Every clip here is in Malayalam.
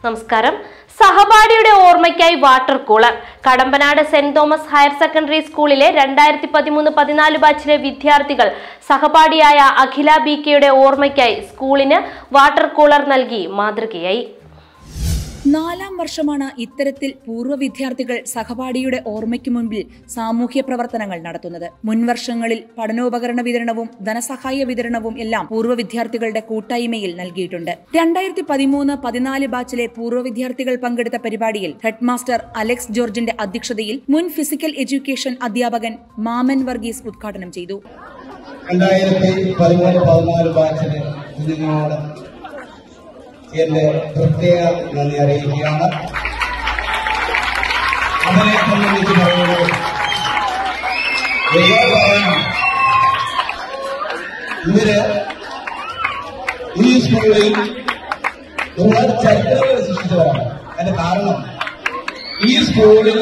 നമസ്കാരം. സഹപാഠിയുടെ ഓർമ്മയ്ക്കായി water cooler. Kadampanad Saint Thomas higher secondary സ്കൂളിലെ 2013-14 ബാച്ചിലെ വിദ്യാർത്ഥികൾ സഹപാഠിയായ അഖില ബി.കെയുടെ ഓർമ്മയ്ക്കായി സ്കൂളിന് വാട്ടർ കൂളർ നൽകി മാതൃകയായി. 4ാം വർഷമാണ് ഇത്തരത്തിൽ പൂർവ്വ വിദ്യാർത്ഥികൾ സഹപാഠിയുടെ ഓർമ്മയ്ക്ക് മുൻപിൽ സാമൂഹ്യ പ്രവർത്തനങ്ങൾ നടത്തുന്നത്. മുൻവർഷങ്ങളിൽ പഠനോപകരണ വിതരണവും ധനസഹായ വിതരണവും എല്ലാം പൂർവ്വ വിദ്യാർത്ഥികളുടെ കൂട്ടായ്മയിൽ നൽകിയിട്ടുണ്ട്. 2013-14 ബാച്ചിലെ പൂർവ്വ വിദ്യാർത്ഥികൾ പങ്കെടുത്ത പരിപാടിയിൽ ഹെഡ് മാസ്റ്റർ അലക്സ് ജോർജിന്റെ അധ്യക്ഷതയിൽ മുൻ ഫിസിക്കൽ എഡ്യൂക്കേഷൻ അധ്യാപകൻ മാമൻ വർഗീസ് ഉദ്ഘാടനം ചെയ്തു. 2013-14 ബാച്ചിലെ കുഞ്ഞുങ്ങളോട് എന്റെ പ്രത്യേക നന്ദി അറിയിക്കുകയാണ്. അവരെ സംബന്ധിച്ച് പറയുന്നത് ഇവര് ഈ സ്കൂളിൽ ഒരുപാട് ചരിത്രങ്ങൾ സൃഷ്ടിച്ചവരാണ്. അതിന്റെ കാരണം ഈ സ്കൂളിൽ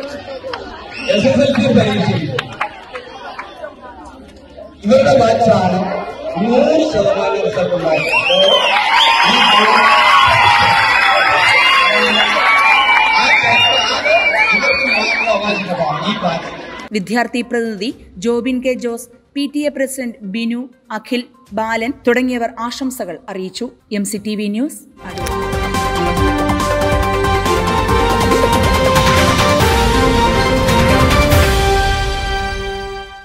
SSLC പരീക്ഷയിൽ ഇവരുടെ ബാച്ചാണ് 100% റിസൾട്ട് ഉണ്ടായത്. വിദ്യാർത്ഥി പ്രതിനിധി Jobin K Jose, PTA president Binu, Akhil, Balan തുടങ്ങിയവർ ആശംസകൾ അറിയിച്ചു. MCTV news.